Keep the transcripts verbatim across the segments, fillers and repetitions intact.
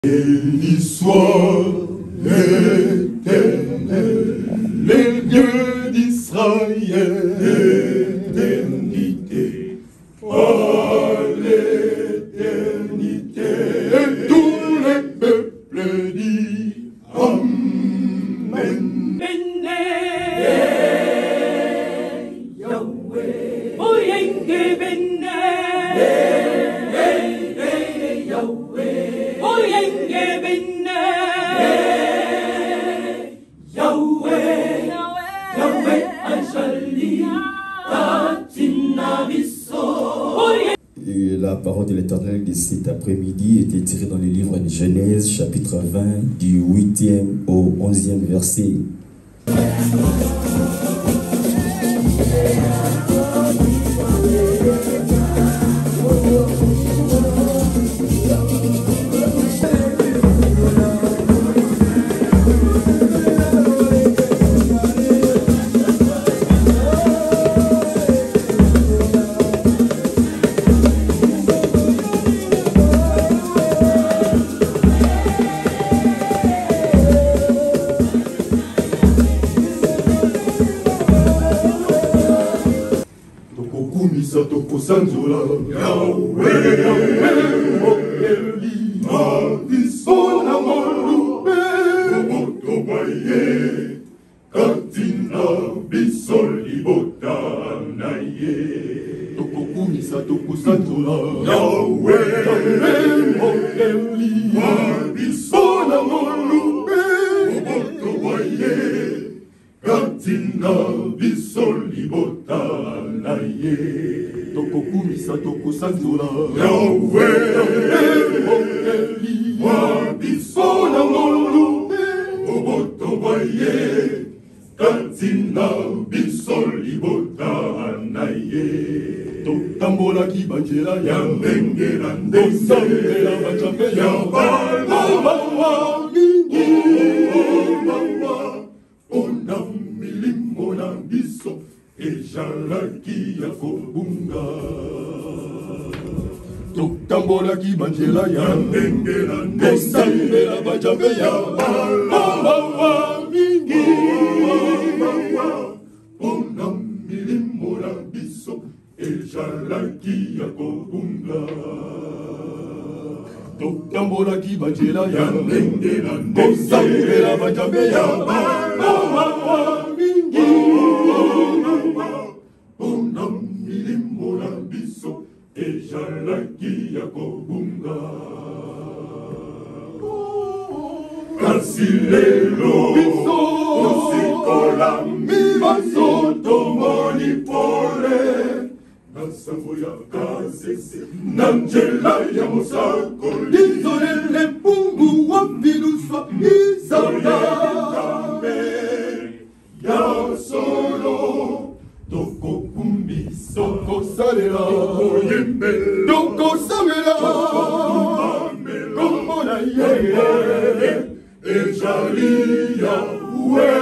Béni soit l'Éternel, les dieux d'Israël, l'éternité, à l'éternité, et tous les peuples disent Amen. Yahweh, oh yenge benne, Yahweh, oh yenge benne, Yahweh, Yahweh, Anjali, Tatina Bisso. Et la parole de l'Éternel de cet après-midi était tirée dans le livre de Genèse, chapitre vingt, du huitième au onzième verset. Sanzola, Yahweh, Yahweh, Mabisona Molube, Motobaye, Katina Bisoli Botanaye, Tokokumisa Tokusanzola, Yahweh, Yahweh, Mabisona Molube, Motobaye, Katina Bisoli Botanaye. Tokokumisa tokusanzula Yahweh, Yahweh, Wabisona molube, Obotobaye, Katina bisoli botanaye. Totambola kibanjela ya mbengela ndesambela bachambe ya balawa mingi, Balawa, ona milimo na biso. Ejalaki ya kobunga Totambola kibanjela ya mbengela ndesambela bajambe ya balawa mingi, ona milimo na biso ejalaki ya kobunga Totambola kibanjela ya mbengela ndesambela bajambe ya balawa mingi, ona milimo na biso ejalaki ya kobunga. Kasi lelo biso tosikola mibaso tomoni pole na sango ya kasese na nzela ya mosako lizolele mpungu wa biluswa izalame ya solo. Toko kumbi, toko salela, toko yembe, toko samela, toko kumame, kombo na yeye, ejali Yahwe.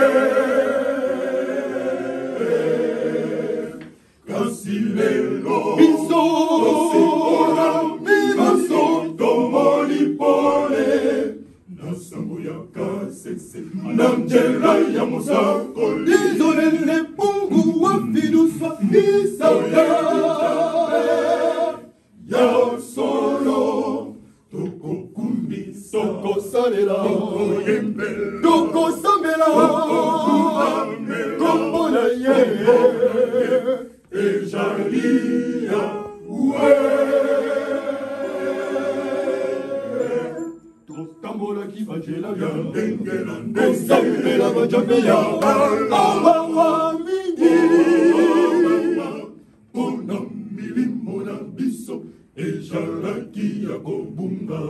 Kasi lelo, biso, tosikola, bibaso, tomoni pole, na sango ya kasese, na nzela ya mosako, lizolele pungu wa fidusa isale ya solo. Toko kumbi, toko salela, toko yembe, toko samela, toko kumame, kombo na yeye, ejali Yahwe. Totambola kibanjela ya mbengela ndesambela bajambe ya balawa mingi, ona milimo na biso ejalaki ya kobunga.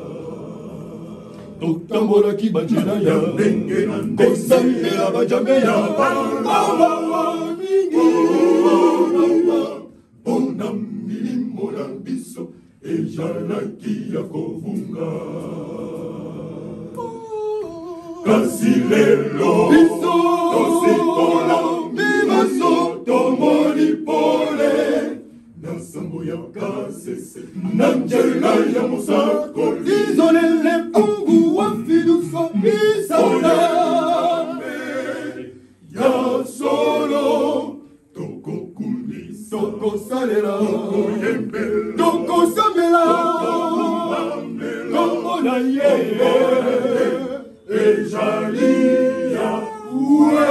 Totambola kibanjela ya mbengela ndesambela bajambe ya balawa mingi, ona milimo na biso ejalaki ya kobunga. Kasi lelo biso tosikola mibaso tomoni pole na sango ya kasese na nzela ya mosako lizolele tokosalela tokosambela kombo na ye ezali Yahweh.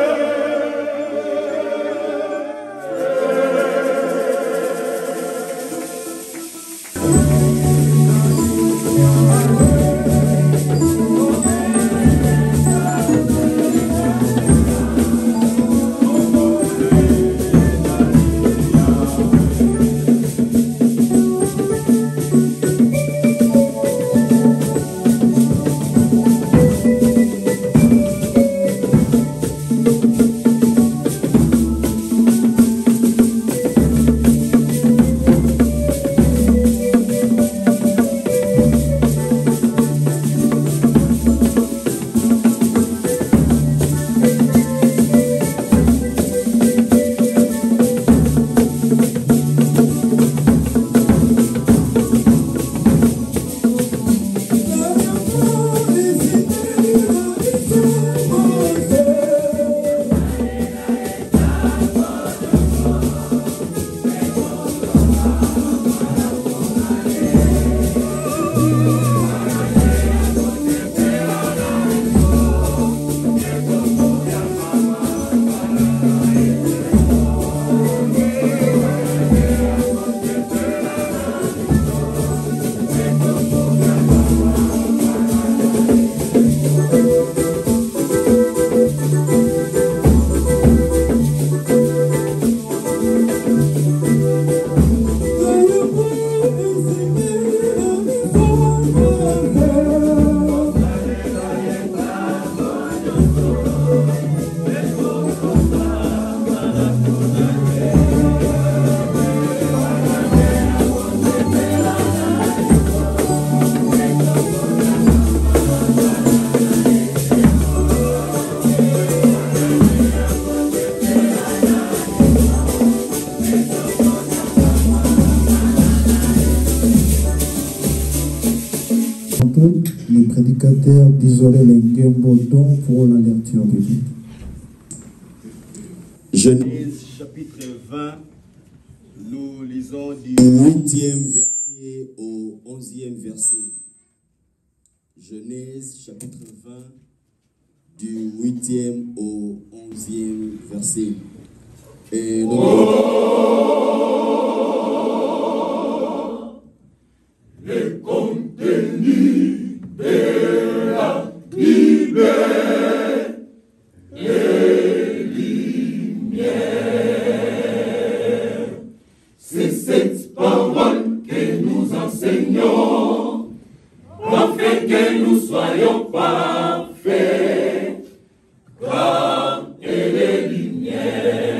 Les prédicateurs d'Isolé Lengembo don pour la lecture biblique. Genèse chapitre vingt, nous lisons du huitième verset au onzième verset. Genèse chapitre vingt, du huitième au onzième verset. Et nous... Le contenu de la Bible est lumière. C'est cette parole que nous enseignons, afin que nous soyons parfaits, car elle est lumière.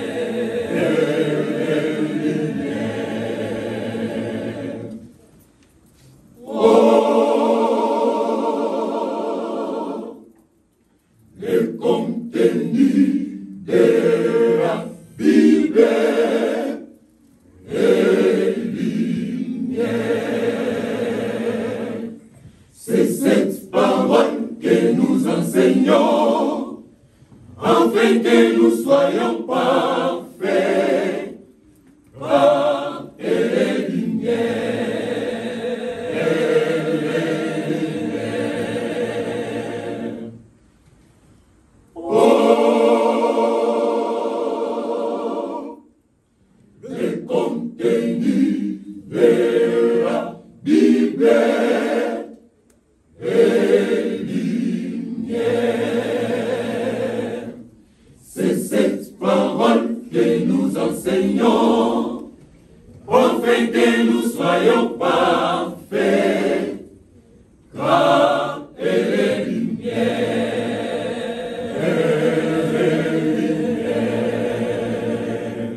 Afin que nous soyons parfaits, car elle est lumière, elle est lumière. Oh, le contenu de la Bible est lumière. C'est cette parole que nous enseignons, afin que nous soyons parfaits, car elle est lumière, elle est lumière.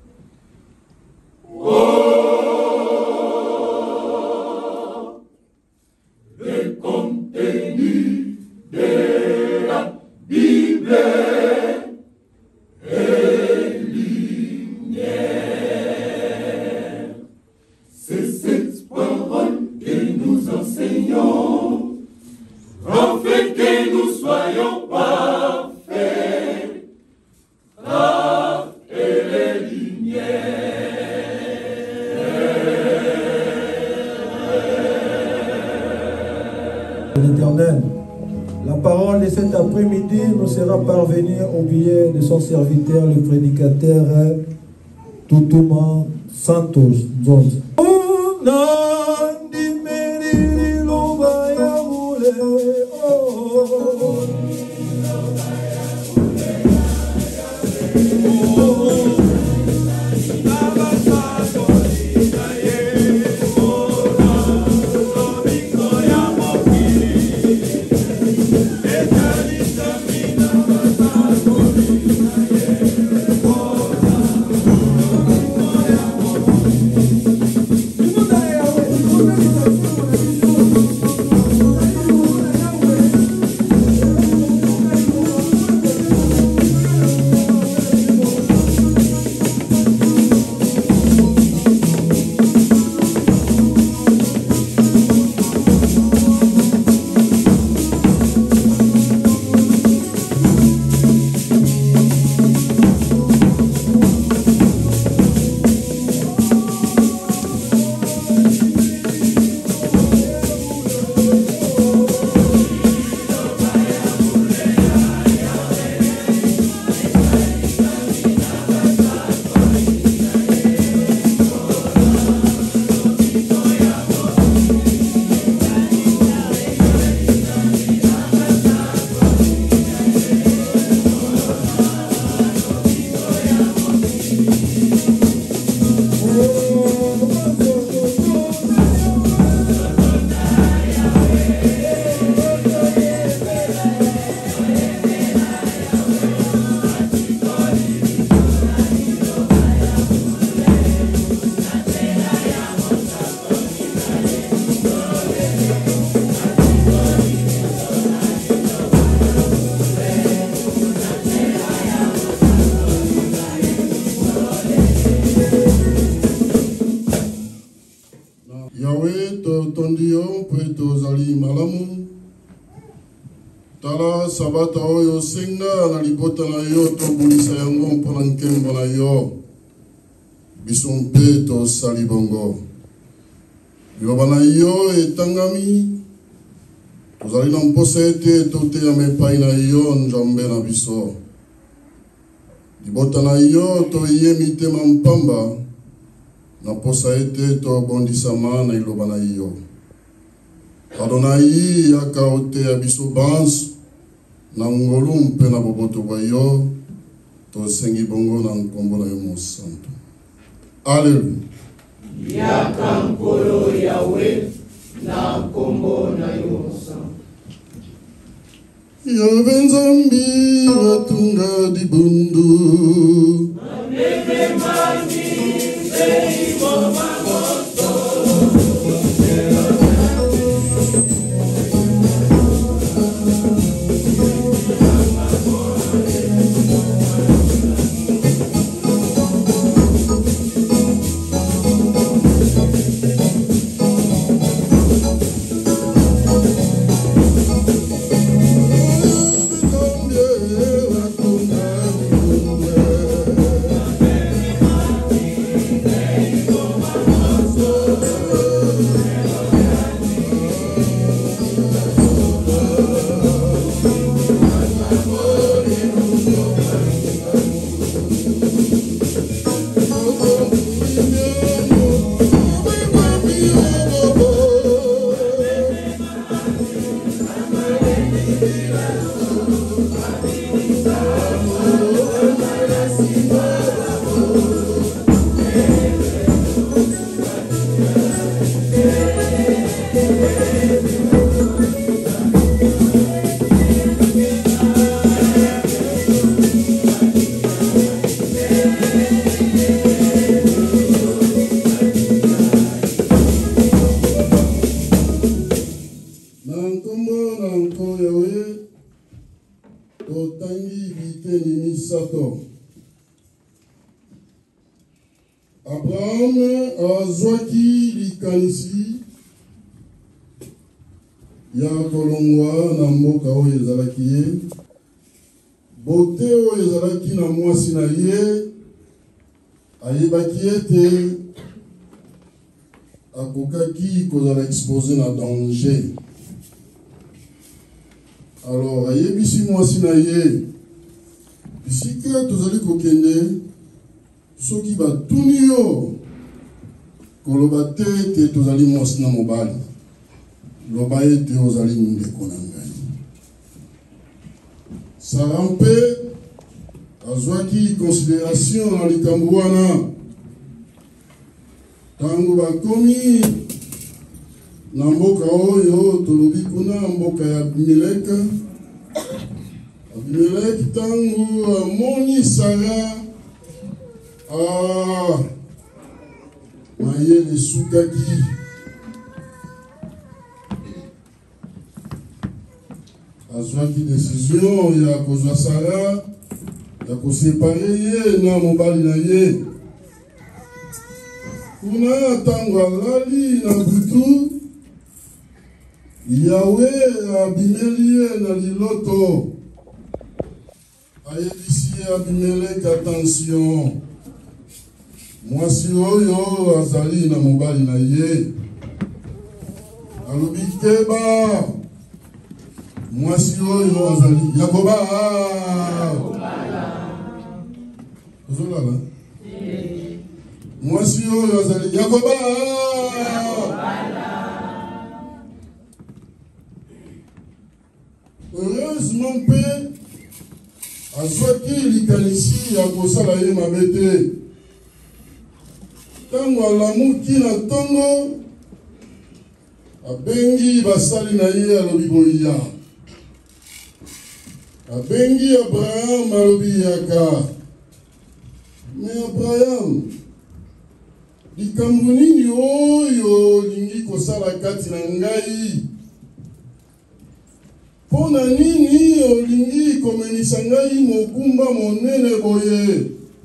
Oh, le contenu de la Bible est lumière. C'est cette parole que nous enseignons, afin que nous soyons parfaits, car elle est lumière. L'Éternel. La parole de cet après-midi nous sera parvenue au billet de son serviteur, le prédicateur Toutouma Santos Jones. Tala sabata oyo senga na libota na yo to bulisa yango mpona nkembo na yo biso mpe to sali bongo liloba na yo etangami tozali na mposa ete toteyama epai na yo nzambe na biso libota na yo toye mitema mpamba na posa ete tobondisama na liloba na yo Adonai yaka ote ya biso banso na ngolu mpe na boboto bwa yo tosengi bongo na nkombo na yo mosantu. Alleluia. Yaka nkolo yawe na nkombo na yo mosantu. Yawe nzambi watunga dibundu Ameke mani sei mama moto Abraham azwaki likanisi ya kolongwa na mboka oyo ezalaki ye bote oyo ezalaki na mwasi na ye ayebaki ete akokaki kozala expose na danger Alors, ayebisi mwasi na ye. Bisika tozali kokende soki batuni yo koloba te te tozali mwasi na mobali. Loba ete ozali ndeko na ngai. Sara mpe azwaki considération na likambo wana. Tango bakomi na mboka oyo tolobi kuna mboka ya Abimelek. Abimelek tango amoni Sara ah mayele sukaki. Azwaki décision ya kozwa Sara ya kosepare ye na mobali na ye. Kuna tango alali na butu Yawe abimeli ye na liloto. Ayebisi Abimelek attention. Mwasi oyo azali na mobali na ye. Alobi keba. Mwasi oyo azali Yakoba. Ozolala. Mwasi oyo azali Yakoba. Heureusement pe azwaki likanisi ya kosala ye mabe te. Tango alamuki na tongo abengi basali na ye alobi boya. Abengi Abraham alobi yaka. Mais Abraham likambo nini oyo lingi kosala kati na ngai? Pona nini olingi komenisa ngai mokumba monene boye?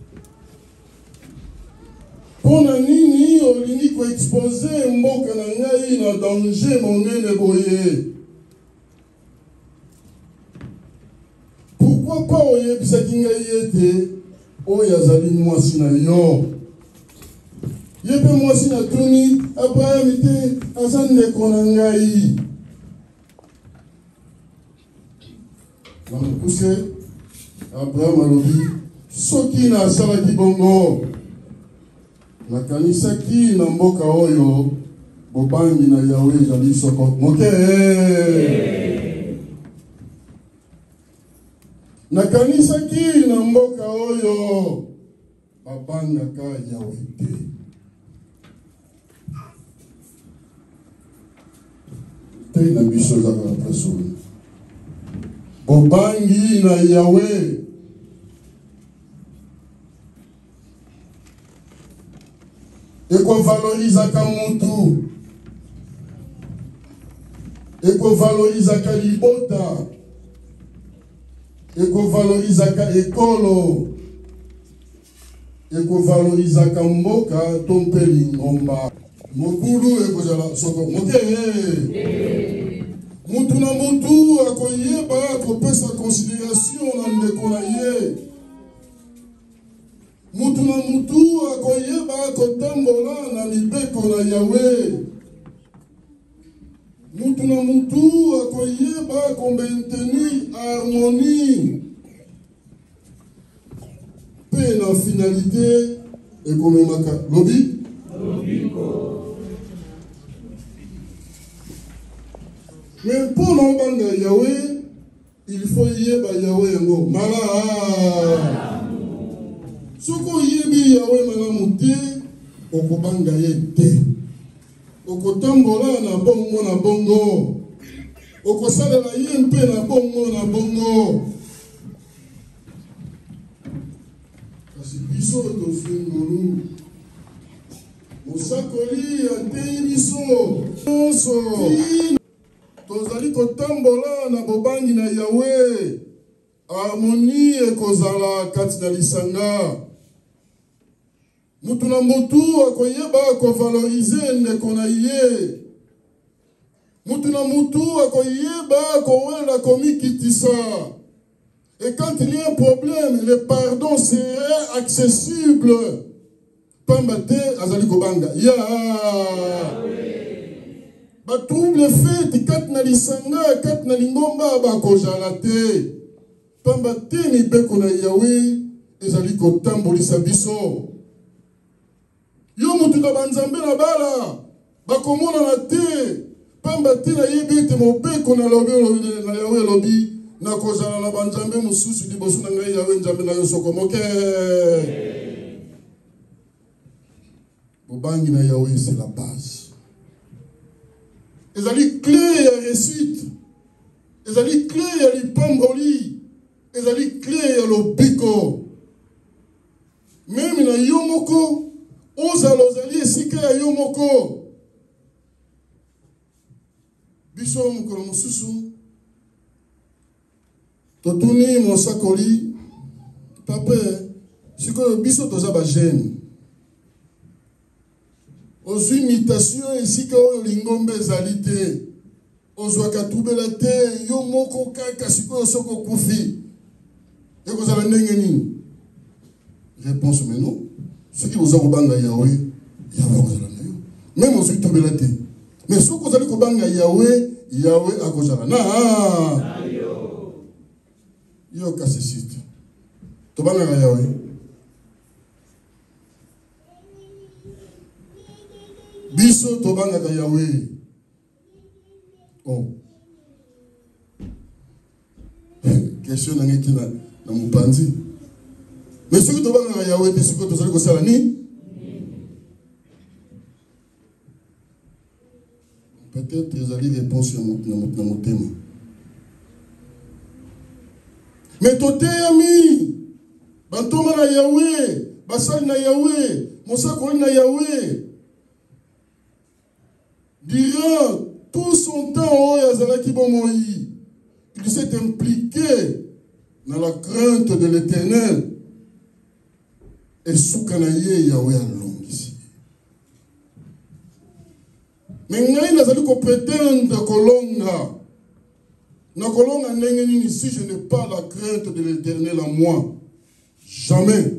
Pona nini olingi ko expose mboka na ngai na danger monene boye? Pourquoi pas oyebisaki ngai ete oyo azali mwasi na yo? Yepe mwasi na tuni Abraham ite aza ndeko na ngai. Namukuse Abraham alobi soki na asalaki bongo nakanisaki na mboka oyo bobangi na Yawe ezali soko moke. Nakanisaki na mboka oyo babangaka Yawe te. Te na biso za kasoni. Bobangi na Yawe. Eko valoriza ka mutu. Eko valoriza ka libota. Eko valoriza ka ekolo. Eko valoriza ka mboka tompeli ngomba. Mokulu eko jala soko moke. Mutu na mutu akoyeba akopesa considération na ndeko na ye. Mutu na mutu akoyeba akotambola na mibeko na Yawe. Mutu na mutu akoyeba akomaintenir harmonie. Pe na finalité ekomemaka lobi lobiko. Mais pour l'embanga Yahweh, il faut yeba Yahweh yango. Mala. Soko yebi Yahweh malamu te, okobanga ye te. Okotambola na bongo na bongo. Okosalela ye mpe na bongo na bongo. Kasi biso tofingolu. Mosakoli atei biso. Oso. Tozali kotambola na bobangi na Yawe. Harmonie ekozala kati na lisanga. Mutu na mutu akoyeba akovalorize ndeko na ye. Mutu na mutu akoyeba akowela komikitisa. Et quand il y a un problème, le pardon serait accessible. Ya. Yeah. Amen. ba trouble fait kat na lisanga kat na lingomba ba ko jalate pamba te mi beko na Yahweh ezali ko tambolisa biso yo mutu na banzambe na bala ba komona na te pamba te na yebi te mo beko na lobi na Yahweh lobi na ko jala na banzambe mususu liboso na ngai Yahweh nzambe na yo soko moke bobangi na Yahweh c'est la base. Ezali clé ya réussite. Ezali clé ya lipamboli. Ezali clé ya lobiko. Même na yomoko, ozala ozali esika ya yomoko. Biso mokolo mosusu. Totuni mosakoli. Papa, siko biso toza ba jeune. Aux imitations ici que lingombe zalité aux wakatubela te yo moko kaka siko soko kufi et vous allez n'engeni réponse mais non ce qui vous a kobanga Yahweh Yahweh vous allez nayo même aux tubela te mais ce que vous allez kobanga Yahweh Yahweh akozala na yo yo kasisite to banga Yahweh biso tobanga ka Yahweh. Oh. Question nange kina na mupanzi. Mais ce que tobanga ka Yahweh te siko tozali ko sala ni? Peut-être ezali réponse na na motema. Mais toteyami bantoma na Yahweh, basali na Yahweh, mosakoli na Yahweh. Durant tout son temps, il s'est impliqué dans la crainte de l'Éternel. Et soukanaye Yahweh along ici. Mais il n'a pas prétendre kolonga. Na kolonga n'engeni ici, je n'ai pas la crainte de l'Éternel en moi. Jamais.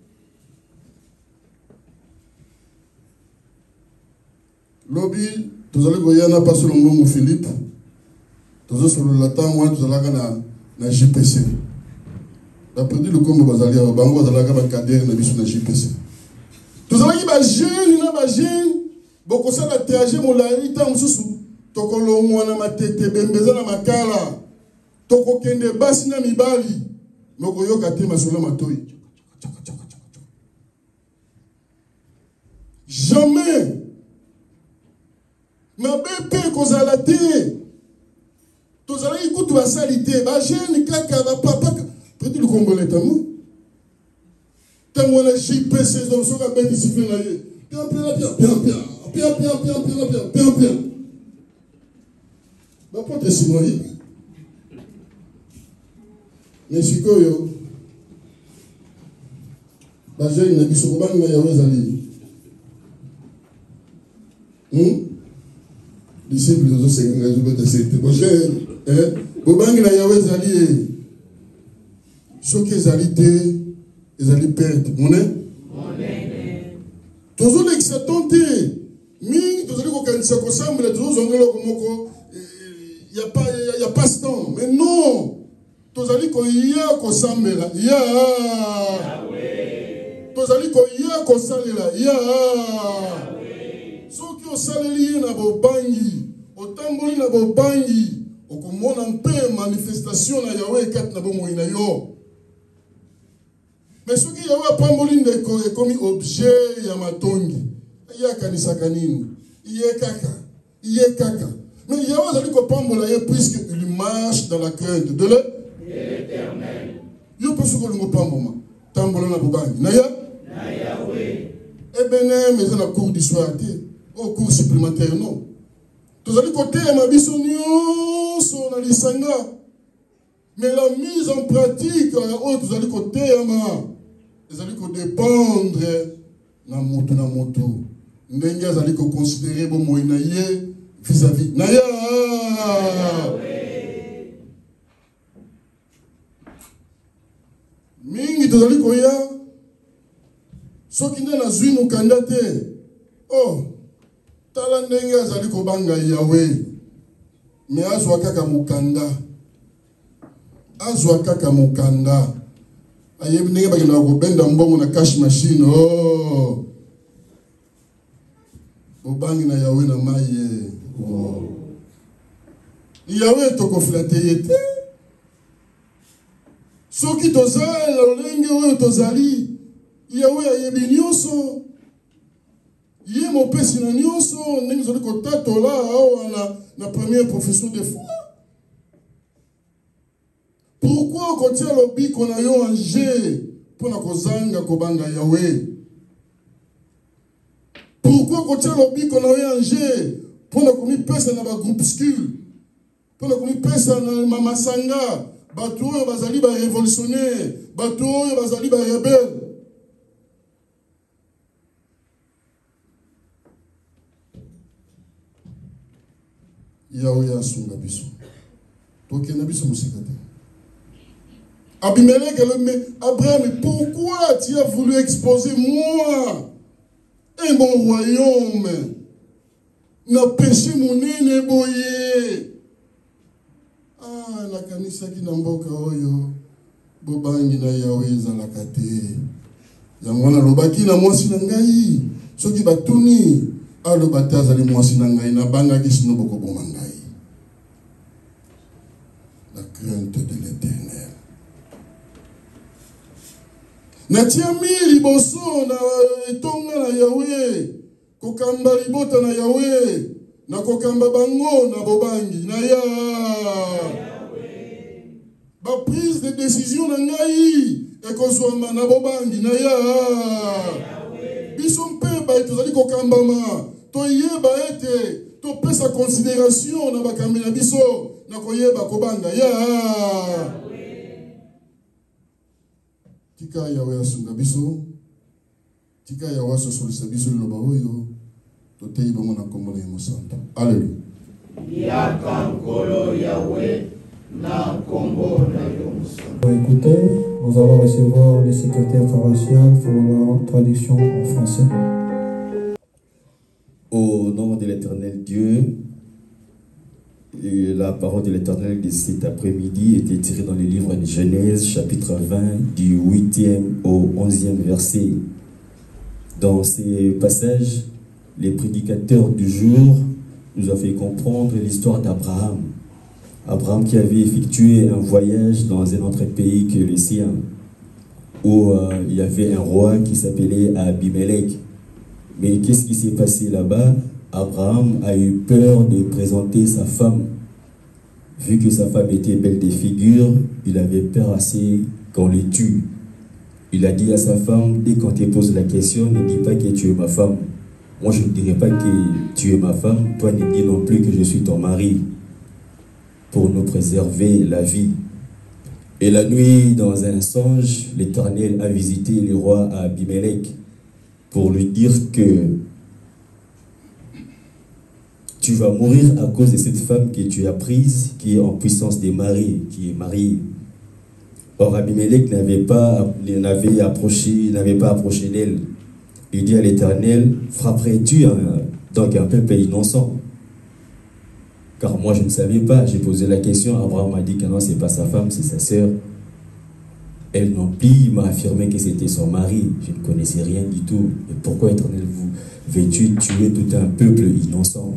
Lobby, tu allez voir, il n'y a pas sur le nom de Philippe. Tu allez sur le latin, moi, tu allez voir na J P C. D'après le combo, vous allez voir, vous allez voir cadre na biso na J P C. Tu allez voir, jeune, na ba jeune, beaucoup ça la théâtre, mon lari, ta msusu, toko longo na matete, bembeza na makala, toko kende basi na mibali, moko yoka te masolo matoi. Jamais. Ma bébé kozala te tozala ikutu basali te ba jeune kaka ba papa peut-être le congolais tamu tango na J P C zo soka beti siffle na ye bien bien bien bien bien bien bien bien bien bien bien ba pote simoyi mais sikoyo ba jeune na biso ko banga ya wezali hmm disciples de ce que nous avons cette projet hein bobangi na Yahweh zali ce que zalité ezali perte mone mone toujours l'exactante mi toujours ko kanisa ko semble toujours ongelo ko moko il y a pas il y a pas ce temps mais non tozali ko ya ko sambela ya Yahweh tozali ko ya ko salela ya soki osaleli na bobangi otamboli na bobangi okomona mpe manifestation na Yahweh kat na bomoi na yo mais soki Yahweh apamboli ndeko ekomi objet ya matongi yakanisaka nini iye kaka iye kaka mais Yahweh azali kopambola ye puisque il marche dans la crainte de l'Éternel yo mpe soki olingo pamboma tambola na bobangi na ya na Yahweh ebene mais na cours d'histoire te au cours supplémentaire non tous allez côté ma bisonio son alisanga mais la mise en pratique oh tous allez côté ma ils allez ko dépendre na moto na moto ndenge allez ko considérer bon moina ye vis-à-vis na ya mingi tous allez ko ya soki nde na zwi mukanda te oh tala ndenge azali kobanga Yahweh mais azwa kaka mukanda azwa kaka mukanda ayebi ndenge bakenda kobenda mbongo na cash machine oh obangi na Yahweh na maye oh Yahweh tokoflate yete soki tozali lolenge oyo tozali Yahweh ayebi nyonso ye mopesi na nyonso ndenge zoli kotatola awa na, na première profession de foi. Pourquoi kotia lobiko na yo en jeu pona kozanga kobanga Yahweh? Pourquoi kotia lobiko na yo en jeu pona komipesa na ba groupuscule pona komipesa na mamasanga bato oyo bazali ba révolutionnaire bato oyo bazali ba rebelle? Yahweh asunga biso tokena biso musika te. Abimelech, Abraham, pourquoi tu as voulu exposer moi et mon royaume? Na péché mon nene boye. Ah, la kanisa ki na mboka oyo bobangi na Yahweh ezalaka te. Yango na lobaki na mwasi na ngai soki batuni aloba te azali mwasi na ngai na bangaki sino bokoboma ngai. La crainte de l'Éternel. Natia mi liboso na etonga na Yahweh kokamba libota na Yahweh na kokamba bango na bobangi na ya ba prise de décision na ngai ekozwama na bobangi na ya biso mpe ba tozali kokambama toyeba ete topesa considération na bakambi na biso na koyeba kobanga ya tika Yahweh asunga biso tika Yahweh asosolisa biso liloba oyo toteyi bongo na kombo na ye mosantu. Alleluya. Yaka nkolo Yahweh na kombo na yo mosantu. Écoutez, nous allons recevoir les secrétaires paroissiales pour la traduction en français. Au nom de l'Éternel Dieu, et la parole de l'Éternel de cet après-midi était tirée dans le livre de Genèse, chapitre vingt, du huitième au onzième verset. Dans ces passages, les prédicateurs du jour nous ont fait comprendre l'histoire d'Abraham. Abraham qui avait effectué un voyage dans un autre pays que le sien, où euh, il y avait un roi qui s'appelait Abimelech. Mais qu'est-ce qui s'est passé là-bas? Abraham a eu peur de présenter sa femme. Vu que sa femme était belle de figure, il avait peur assez qu'on le tue. Il a dit à sa femme, dès qu'on te pose la question, ne dis pas que tu es ma femme. Moi, je ne dirai pas que tu es ma femme. Toi, ne dis non plus que je suis ton mari. Pour nous préserver la vie. Et la nuit, dans un songe, l'Éternel a visité le roi Abimelech pour lui dire que tu vas mourir à cause de cette femme que tu as prise, qui est en puissance des maris, qui est mariée. Or, Abimelech n'avait pas, n'avait approché, n'avait pas approché d'elle. Il dit à l'Éternel, frapperais-tu un, donc un peuple innocent? Car moi je ne savais pas, j'ai posé la question, Abraham m'a dit que non, c'est pas sa femme, c'est sa sœur. Elle non plus m'a affirmé que c'était son mari. Je ne connaissais rien du tout. Et pourquoi, Éternel, vous veux-tu tuer tout un peuple innocent?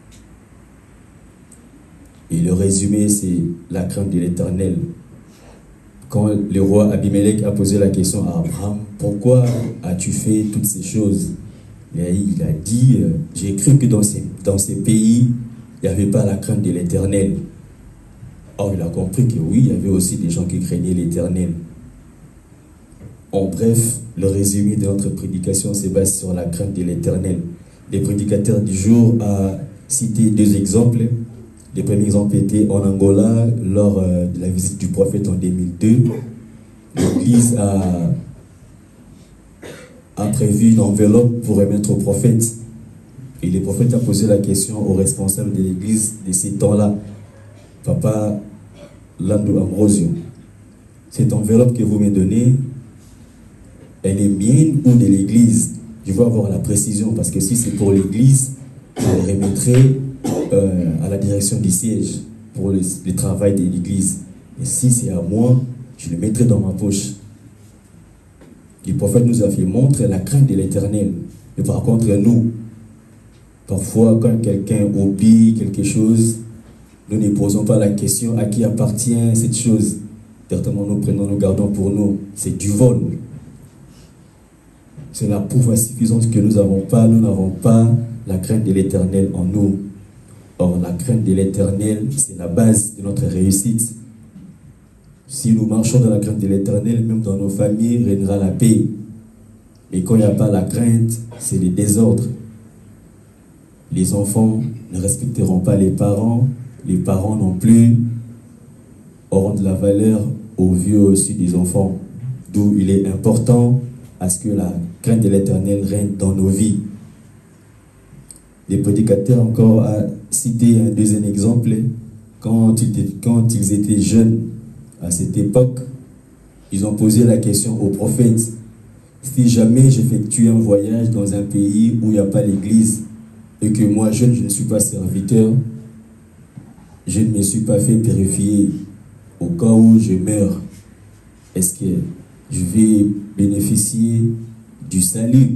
Et le résumé, c'est la crainte de l'Éternel. Quand le roi Abimelech a posé la question à Abraham, pourquoi as-tu fait toutes ces choses? Et il a dit, j'ai cru que dans ces, dans ces pays, il n'y avait pas la crainte de l'Éternel. Or, il a compris que oui, il y avait aussi des gens qui craignaient l'Éternel. En bref, le résumé de notre prédication se base sur la crainte de l'Éternel. Le prédicateur du jour a cité deux exemples. Le premier exemple était en Angola, lors euh, de la visite du prophète en deux mille deux. L'Église a, a prévu une enveloppe pour remettre au prophète. Et le prophète a posé la question aux responsables de l'Église de ces temps-là. Papa Lando Ambrosio, cette enveloppe que vous me donnez, elle est mienne ou de l'Église? Je veux avoir la précision, parce que si c'est pour l'Église, remettrai euh, à la direction du siège pour le, le travail de l'église. Et si c'est à moi, je le mettrai dans ma poche. Le prophète nous a fait montrer la crainte de l'Éternel. Mais par contre, nous, parfois, quand quelqu'un oublie quelque chose, nous ne posons pas la question à qui appartient cette chose. Certainement, nous prenons, nous gardons pour nous. C'est du vol. C'est la preuve suffisante que nous n'avons pas. Nous n'avons pas la crainte de l'Éternel en nous. Or, la crainte de l'Éternel, c'est la base de notre réussite. Si nous marchons dans la crainte de l'Éternel, même dans nos familles, régnera la paix. Et quand il n'y a pas la crainte, c'est le désordre. Les enfants ne respecteront pas les parents, les parents non plus auront de la valeur aux vieux aussi des enfants. D'où il est important à ce que la crainte de l'Éternel règne dans nos vies. Les prédicateurs encore a cité un deuxième exemple. Quand ils, quand ils étaient jeunes, à cette époque, ils ont posé la question au prophète: si jamais j'effectue un voyage dans un pays où il n'y a pas l'église et que moi, jeune, je ne suis pas serviteur, je ne me suis pas fait purifier, au cas où je meurs, est-ce que je vais bénéficier du salut?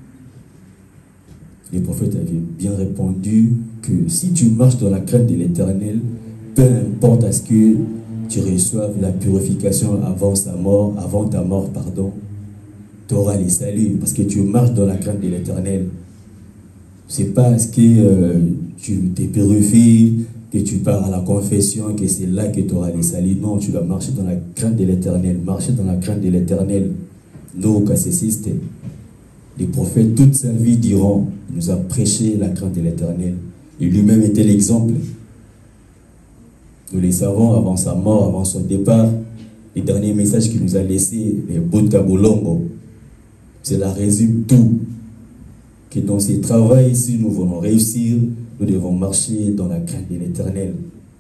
Le prophète avait bien répondu que si tu marches dans la crainte de l'Éternel, peu importe à ce que tu reçoives la purification avant sa mort, avant ta mort, pardon, tu auras les saluts parce que tu marches dans la crainte de l'Éternel. C'est pas parce que euh, tu te purifies, que tu pars à la confession, que c'est là que tu auras les saluts. Non, tu dois marcher dans la crainte de l'Éternel. Marcher dans la crainte de l'Éternel. Nous, cassésistes, les prophètes, toute sa vie diront, il nous a prêché la crainte de l'Éternel. Il lui-même était l'exemple. Nous les savons avant sa mort, avant son départ. Les derniers messages qu'il nous a laissés, les Botabolongo, cela résume tout. Que dans ces travaux, si nous voulons réussir, nous devons marcher dans la crainte de l'Éternel.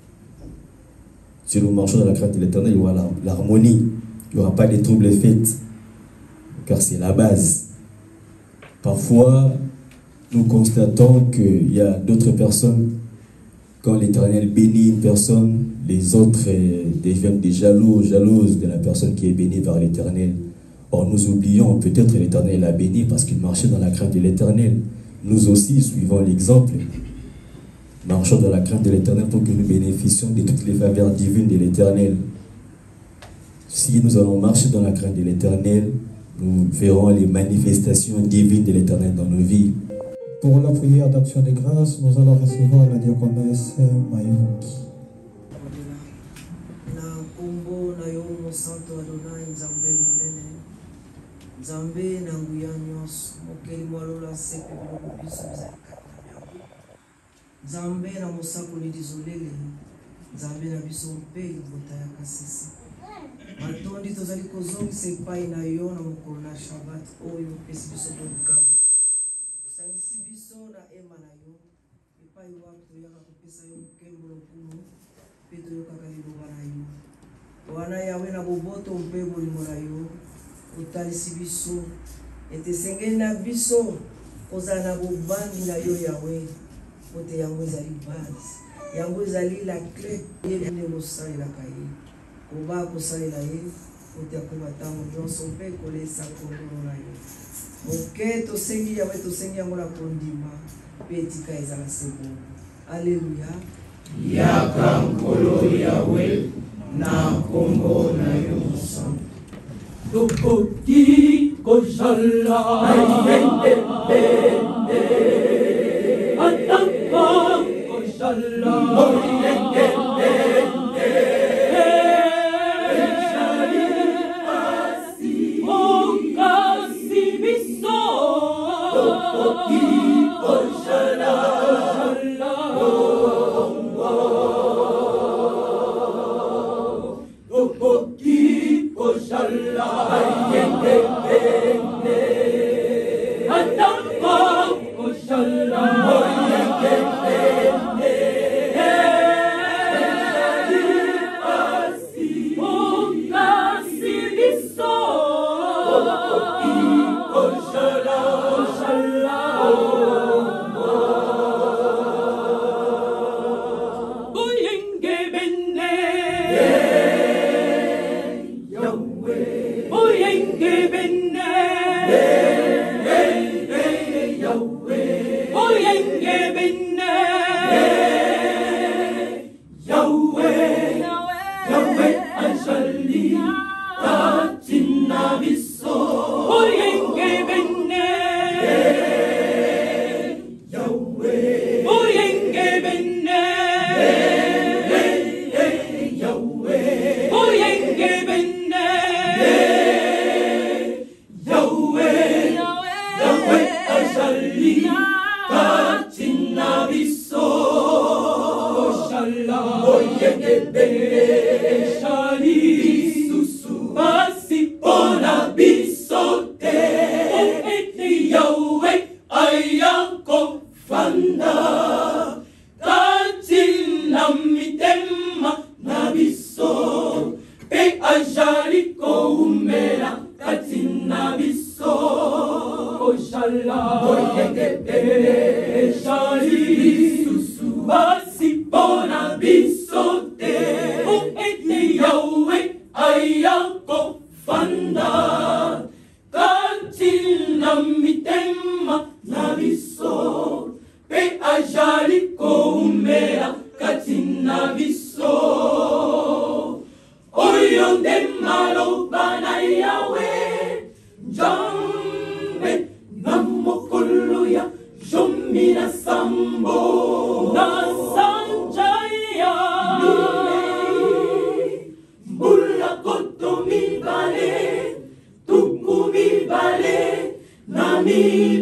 Si nous marchons dans la crainte de l'Éternel, il y aura l'harmonie. Il n'y aura pas de troubles faits. Car c'est la base. Parfois, nous constatons qu'il y a d'autres personnes. Quand l'Éternel bénit une personne, les autres deviennent des jaloux, jalouses de la personne qui est bénie par l'Éternel. Or, nous oublions, peut-être l'Éternel l'a béni parce qu'il marchait dans la crainte de l'Éternel. Nous aussi, suivons l'exemple. Marchons dans la crainte de l'Éternel pour que nous bénéficions de toutes les faveurs divines de l'Éternel. Si nous allons marcher dans la crainte de l'Éternel, nous verrons les manifestations divines de l'Éternel dans nos vies. Pour la prière d'action de grâce, nous allons recevoir la diaconesse Mayungi. Zambe na nguya nyonso mokeli mwalola sepe biloko biso bizali kati na yango. Zambe na mosakoli dizolele, Zambe na biso mpe libota ya kasisi. Matondi tozali kozongisa epai na yo na mokolo na Shabbat oyo opesi biso tolukabi. Osangisi biso na ema na yo epai wapi toyaka kopesa yo nkembo lokumu mpe toyokaka liloba na yo. Wana yawe na boboto mpe bolingo na yo utalisi biso etesengeli na biso kozala na bobangi na yo yawe pote yango ezali base yango ezali la clé ye nde mosalelaka ye koba kosalela ye pote akoma ntango nyonso mpe kolesa kondolo na yo moke tosengi yawe tosengi yango na kondima mpe etika ezala sebo. Alleluya. Yaka nkolo yawe na kombo na yo mosantu. Dokoti koshala ayende bende atapa koshala ayende bende shari asi okasi biso dokoti koshala dokoti koshala ayende bende atapa koshala ayende bende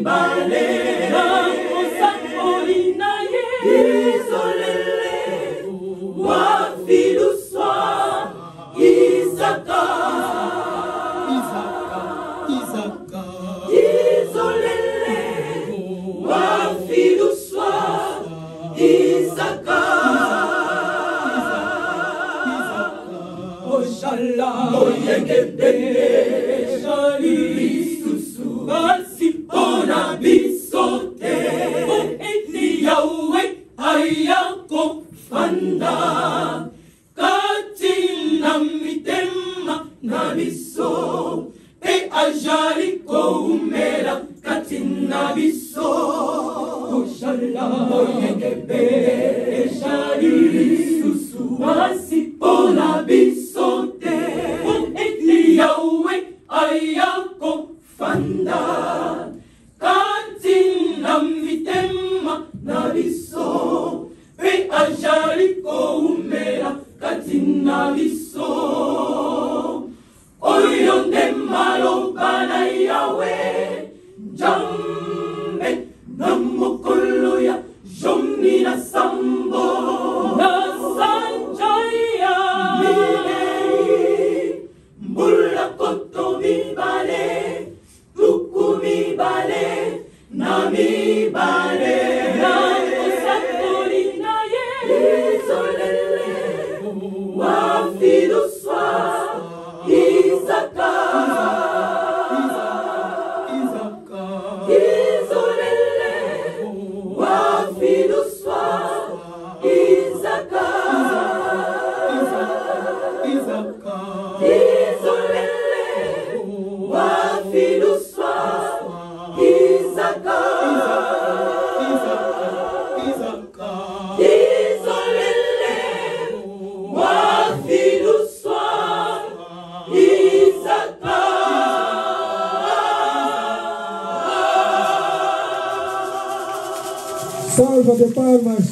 mibale na mosakoli na ye izolele wafiluswa Isaka Isaka Isaka izolele wafiluswa Isaka Oshala oyekebele shali susu basi ona bisote o eti yawe ayako fanda katina mitema na biso e ajali ko umela katina biso Oshala oyekebele shali susu basi ona bisote o eti yawe ayako fanda katina mitema na biso pe ajali ko umela katina biso oyo nde maloba na yawe njambe na mokolo ya jomi na sambo na sanja ya milei mbula koto mibale tuku mibale na mibale na kosakoli na ye izolele wafiluswa Isaka Isaka izolele wafiluswa Isaka Isaka izolele wafiluswa Isaka Isaka izolele wafiluswa Isaka Salva de palmas.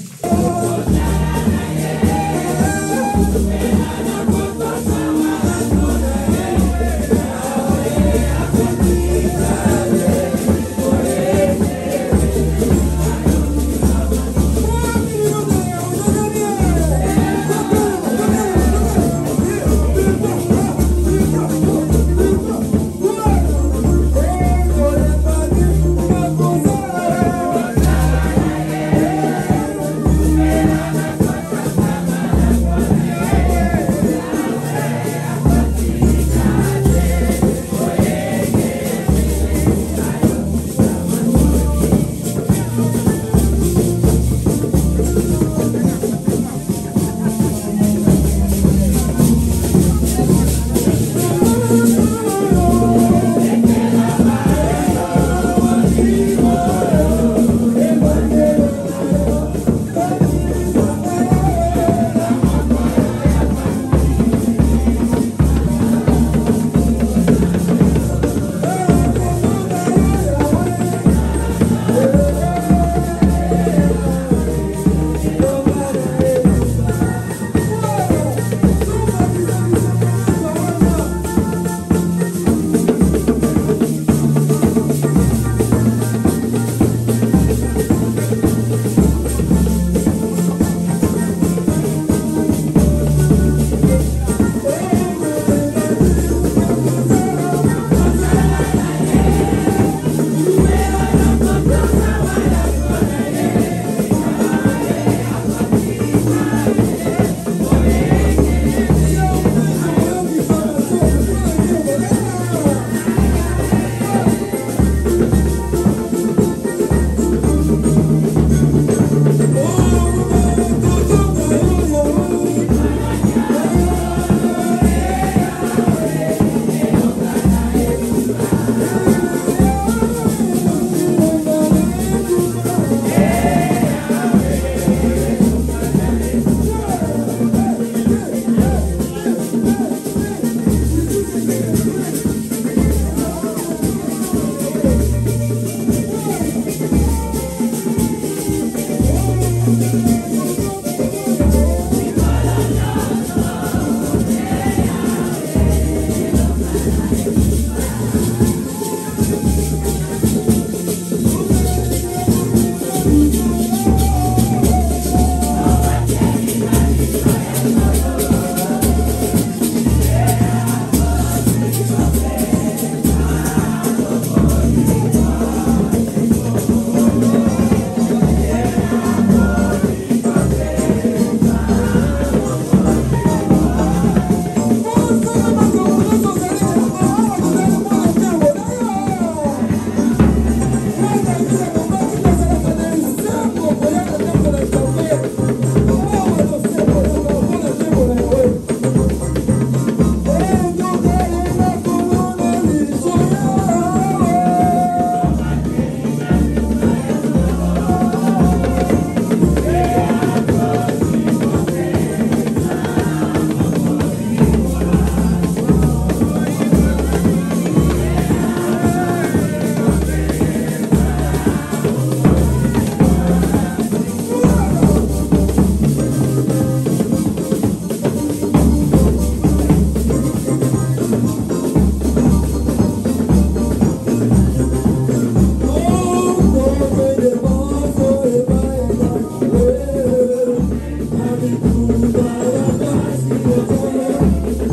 Thank you. Thank you.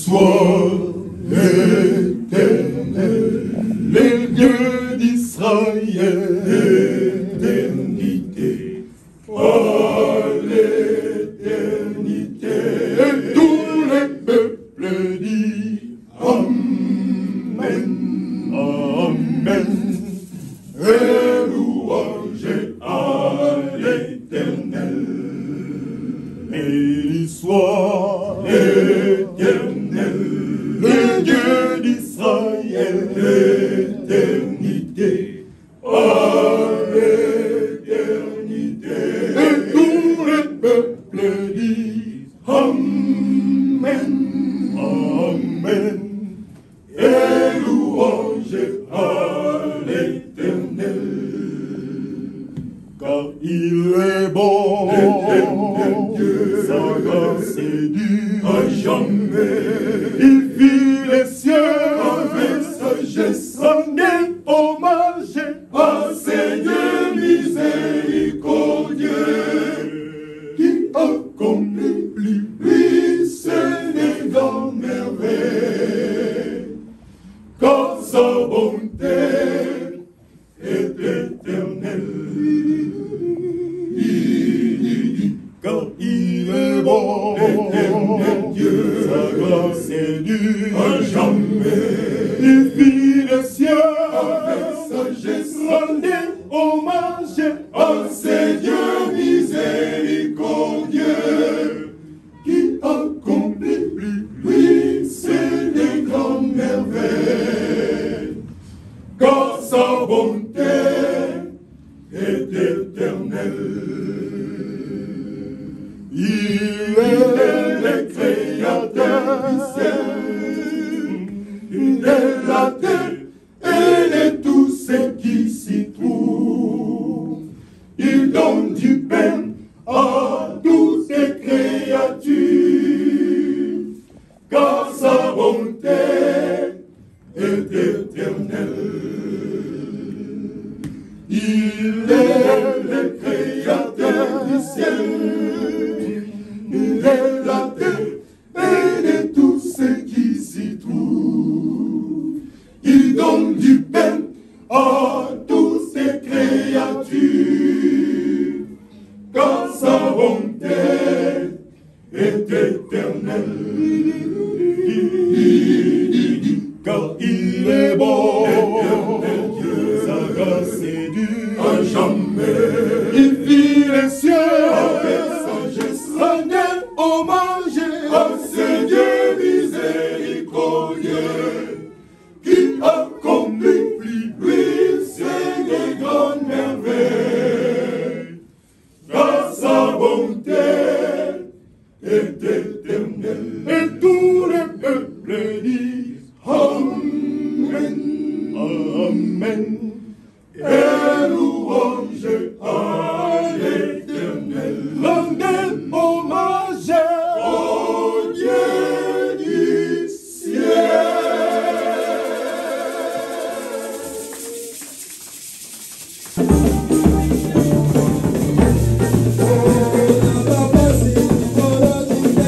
soit l'éternel, le Dieu d'Israël, l'éternité, à l'éternité, et tous les peuples disent Amen, Amen, et louange à l'éternel, et il soit l'éternel, le Dieu d'Israël, l'éternité, à l'éternité, et tous les peuples disent Amen, Amen, et louange à l'éternel, car il est bon, Dieu, sa grâce est dure à jamais, il fit les cieux avec sagesse, rendez hommage à Seigneur miséricordieux, qui accomplit plus puissant des grandes merveilles, car sa bonté est éternelle. Car il est bon, éternel Dieu, sa grâce est dure à jamais. Il fit les cieux avec sagesse, rendez hommage à Seigneur miséricordieux, qui accomplit plus puissant des grandes merveilles, car sa bonté est éternelle. Il est le créateur du ciel, de la terre et de tout ce qui s'y trouve. Il donne du pain à toutes ses créatures, car sa bonté est éternelle. Il est le créateur du ciel, de la terre et de tout ce qui s'y trouve. Il donne du pain à toutes ses créatures, car sa bonté est éternelle. Car il est bon, éternel Dieu, sa grâce est dure à jamais. Il fit les cieux avec sagesse, rendez hommage à Seigneur miséricordieux, qui accomplit plus puissant des grandes merveilles, car sa bonté est éternelle. Et tous les peuples disent Amen, Amen, et louange à l'éternel. Rendez hommage au Dieu du ciel. Baba,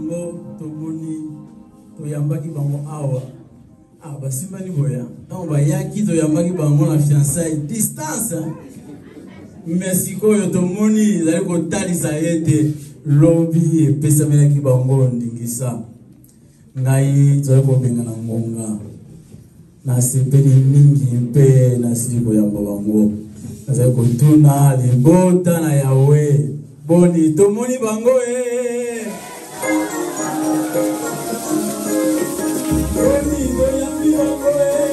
bango tomoni toyambaki bango awa ah basimbani boya donc bayaki toyambaki bango na fiançailles distance mais sikoyo tomoni ezali kotalisa ete lobi epesamelaki bango ndingisa ngai tozali kobenga na ngonga nasepeli mingi mpe nasili koyamba bango nazali kotuna libota na Yawe boni tomoni bango e boni toyambi bango e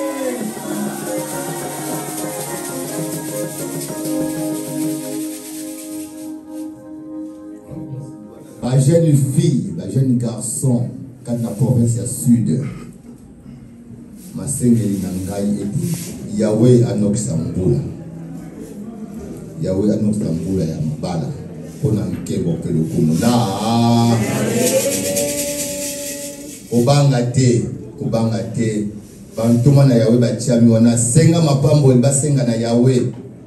ma jeune fille, ma jeune garçon quand na province ya sud masengeli na ngai ete Yawe anokisa mbula Yawe anokisa mbula ya mabala mpona nkebo mpe lokumu na kobanga te kobanga te bantoma na Yawe batiami wana senga mapamboli basenga na Yawe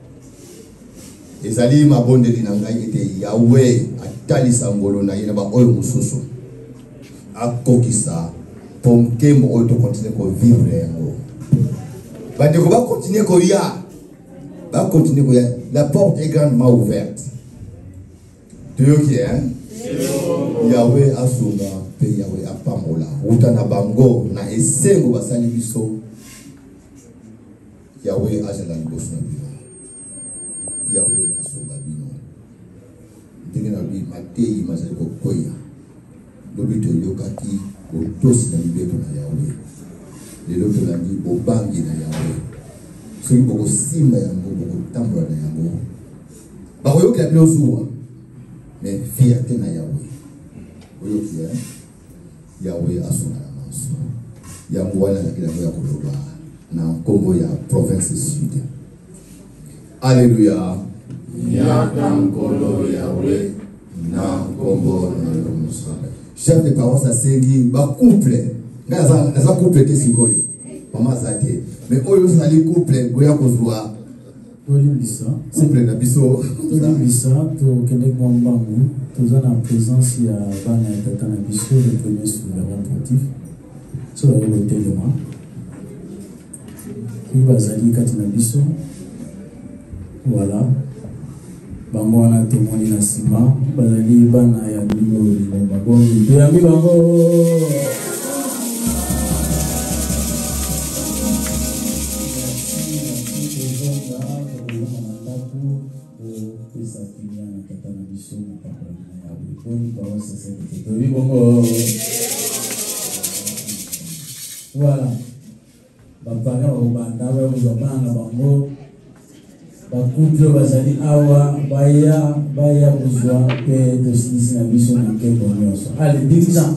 ezali mabondeli na ngai ete Yawe atalisa ngolo na ye na baoyo mosusu akokisa po nkembo oyo tokontinue kovivre yango bandeko bakontinue koya bakontinue koya la porte est grandement ouverte toyoki hein Yawe asunga mpe Yawe apambola wuta na bango na esengo basali biso Yawe azala liboso na bino Yawe asunga bino ndenge na lobi mateyi mazali kokwea lobi toyokaki kotosi na mibeko na Yawe lelo tolandi bobangi na Yawe soki bokosimba yango bokotambola na yango bakoyokela bino zuwa mais fierté na Yawe oyoki hein Yawe asunga na maso yango wana ezalaki nango ya koloba na nkombo ya province sud. Alléluia. Yaka nkolo Yawe na nkombo na yomusa. Chef de paroisse asengi ba couple ngaza naza couple te sikoyo mama zate mais oyo sali couple goya kozwa Bolibisa couple na biso Bolibisa to kende kwambangu toza na présence ya bana ya tata na biso le premier souverain pontif so ya telema ki bazali kati na biso voilà bango wana tomoni na nsima bazali bana ya bino lingomba bongi toyambi bango voilà bapaka bakobanda bakozwa bana na bango bakuple bazali awa baya baya kozwa mpe tosilisi na biso na nkembo nyonso ale dirigant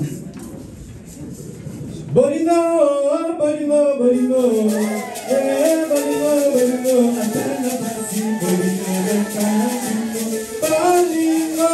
bolingo bolingo bolingo eh bolingo bolingo atana basi bolingo lekana bolingo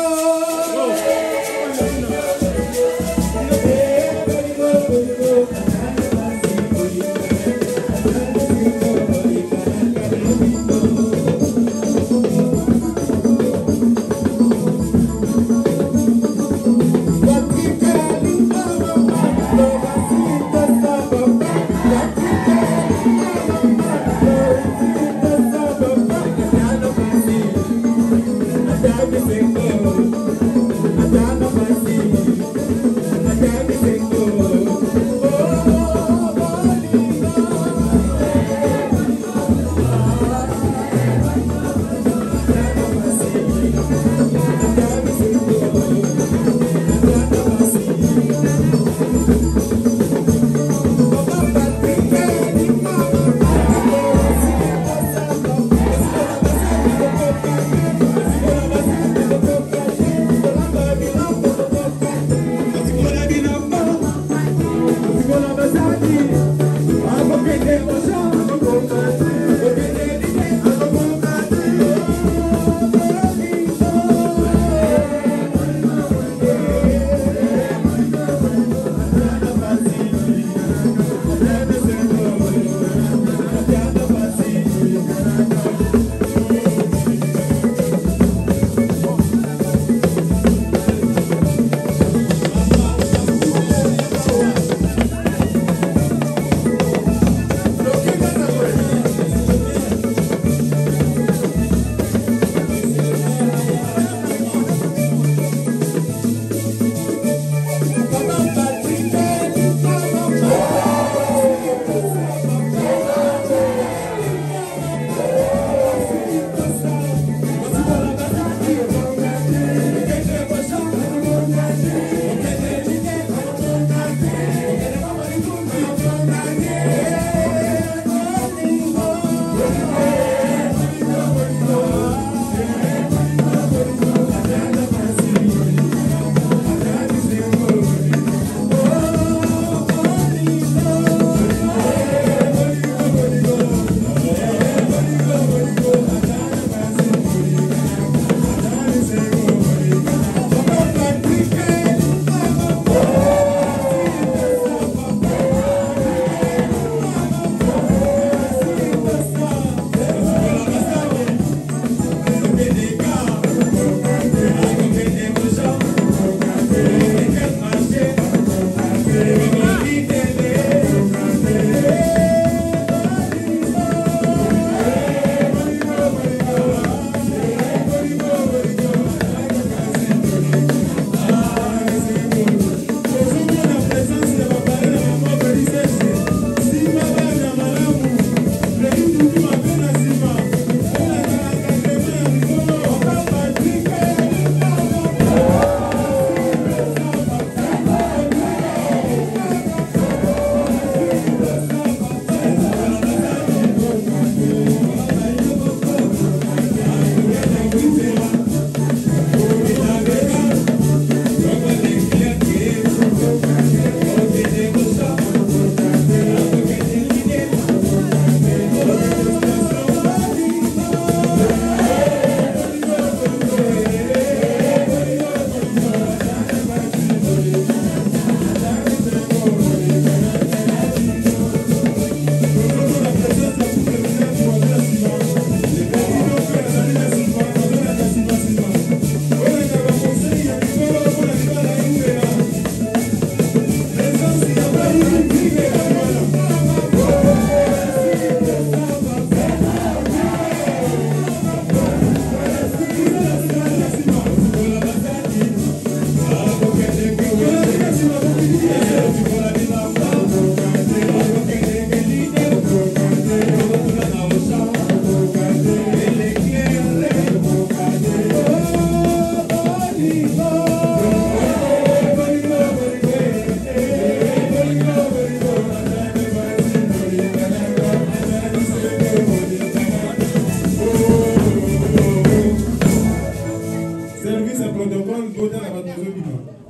protocole, voter la bataille.